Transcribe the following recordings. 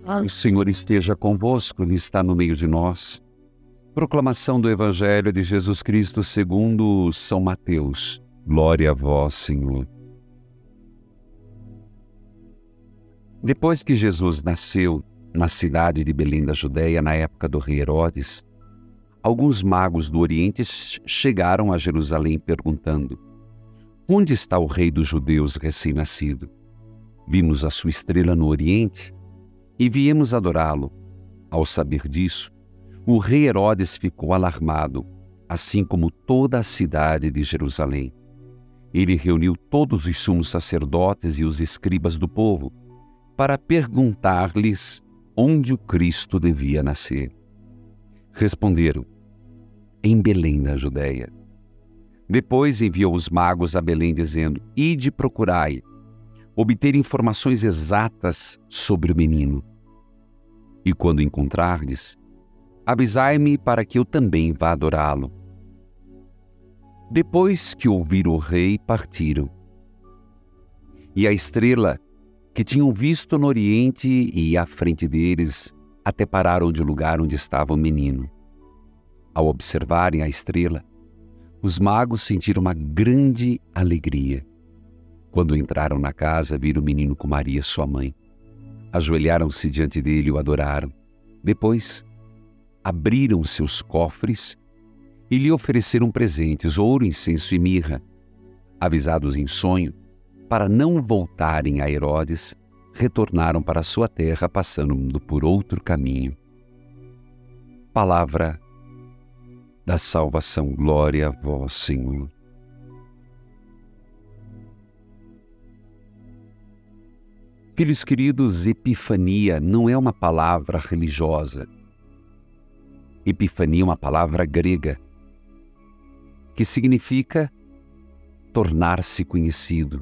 O Senhor esteja convosco, Ele está no meio de nós. Proclamação do Evangelho de Jesus Cristo segundo São Mateus. Glória a vós, Senhor. Depois que Jesus nasceu na cidade de Belém da Judéia, na época do rei Herodes, alguns magos do Oriente chegaram a Jerusalém perguntando: onde está o rei dos judeus recém-nascido? Vimos a sua estrela no Oriente e viemos adorá-lo. Ao saber disso, o rei Herodes ficou alarmado, assim como toda a cidade de Jerusalém. Ele reuniu todos os sumos sacerdotes e os escribas do povo para perguntar-lhes onde o Cristo devia nascer. Responderam: em Belém da Judéia. Depois enviou os magos a Belém dizendo: ide procurai, obter informações exatas sobre o menino. E quando encontrardes, avisai-me para que eu também vá adorá-lo. Depois que ouviram o rei, partiram. E a estrela que tinham visto no Oriente ia à frente deles, até pararam de lugar onde estava o menino. Ao observarem a estrela, os magos sentiram uma grande alegria. Quando entraram na casa, viram o menino com Maria, sua mãe. Ajoelharam-se diante dele e o adoraram. Depois, abriram seus cofres e lhe ofereceram presentes, ouro, incenso e mirra. Avisados em sonho, para não voltarem a Herodes, retornaram para sua terra, passando por outro caminho. Palavra da salvação. Glória a vós, Senhor. Filhos queridos, epifania não é uma palavra religiosa. Epifania é uma palavra grega, que significa tornar-se conhecido.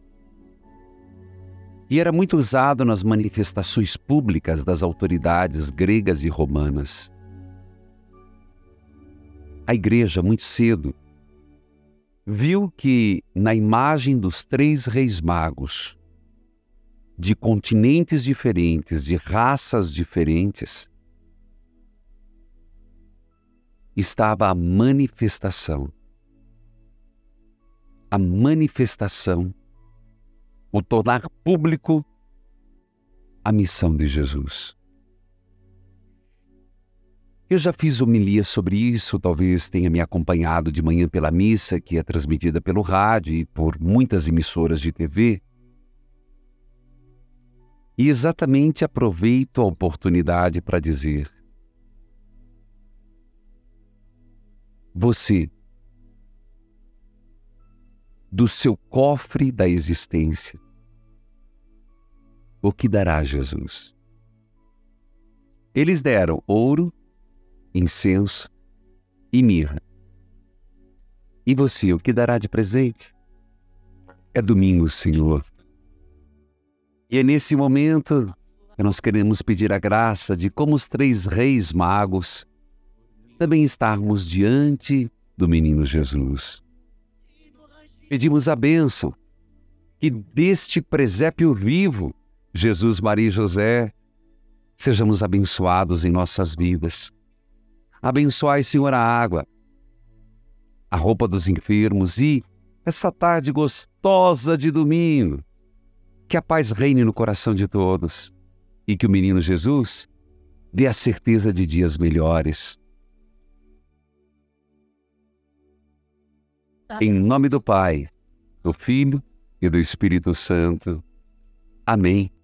E era muito usado nas manifestações públicas das autoridades gregas e romanas. A igreja, muito cedo, viu que na imagem dos 3 reis magos, de continentes diferentes, de raças diferentes, estava a manifestação. A manifestação, o tornar público a missão de Jesus. Eu já fiz homilia sobre isso, talvez tenha me acompanhado de manhã pela missa, que é transmitida pelo rádio e por muitas emissoras de TV. E exatamente aproveito a oportunidade para dizer: você, do seu cofre da existência, o que dará Jesus? Eles deram ouro, incenso e mirra. E você, o que dará de presente? É domingo, Senhor. E é nesse momento que nós queremos pedir a graça de, como os 3 reis magos, também estarmos diante do menino Jesus. Pedimos a bênção que deste presépio vivo, Jesus, Maria e José, sejamos abençoados em nossas vidas. Abençoai, Senhor, a água, a roupa dos enfermos e essa tarde gostosa de domingo. Que a paz reine no coração de todos e que o menino Jesus dê a certeza de dias melhores. Em nome do Pai, do Filho e do Espírito Santo. Amém.